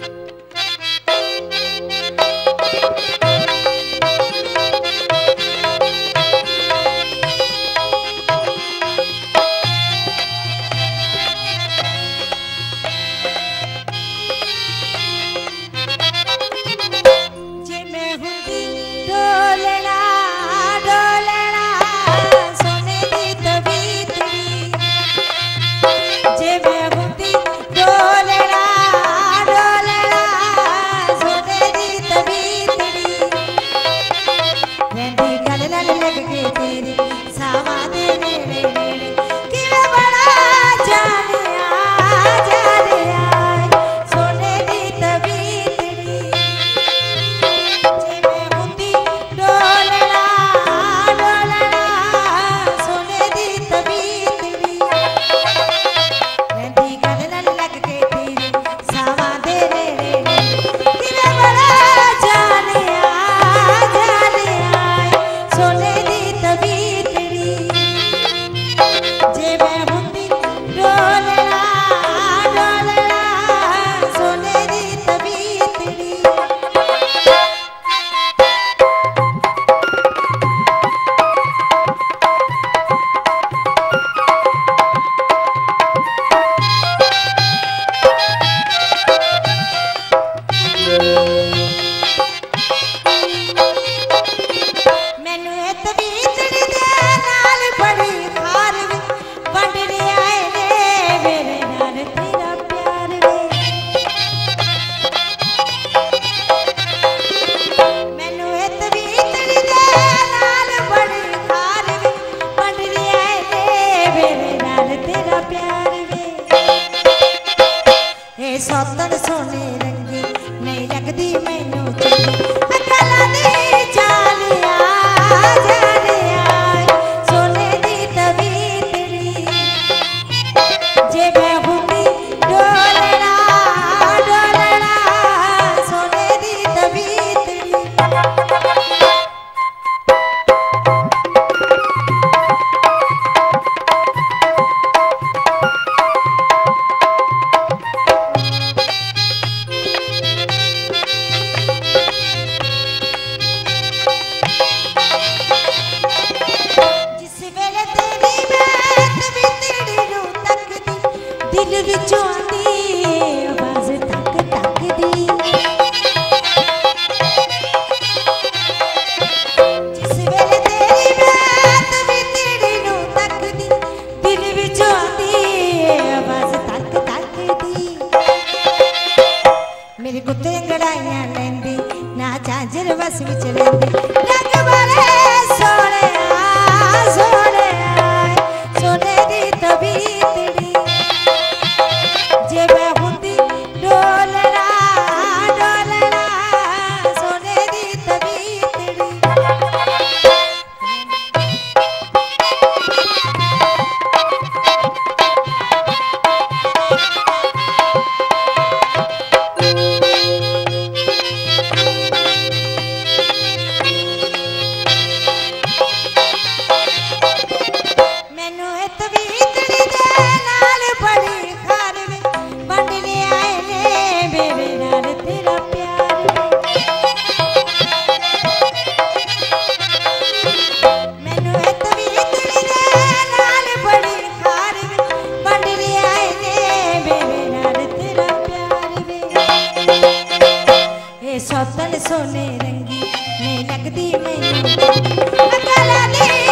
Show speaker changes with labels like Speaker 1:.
Speaker 1: सौतन सोने रंगी नहीं लगदी मैनू अकला दी जालिया जालिया सोने दी तवीतड़ी जे मैं हुंदी डोलना डोलना सोने दी तवीतड़ी। दिल विचों आती आवाज़ तक तक दी जिस वेले तेरी बात भी तेरी नूं तकदी दिल विचों आती आवाज़ तक तक दी। मेरे कुत्ते गड़ाइयां लैंदी ना झांझर बस विच रहिंदी रंग वाले सोने सोने सोने दी तवीतड़ी जे मैं हुंदी डोलना डोलना सोने दी तवीतड़ी। मैनू ए तवीतड़ी दे नाल बड़ी खार वे बंड ले आए ने मेरे नाल तेरा प्यार वे। मैनू ए तवीतड़ी दे नाल बड़ी खार वे बंड ले आए ने मेरे नाल तेरा प्यार वे। ए सौतन सोने रंगी नहीं लगदी मैनू अकला दी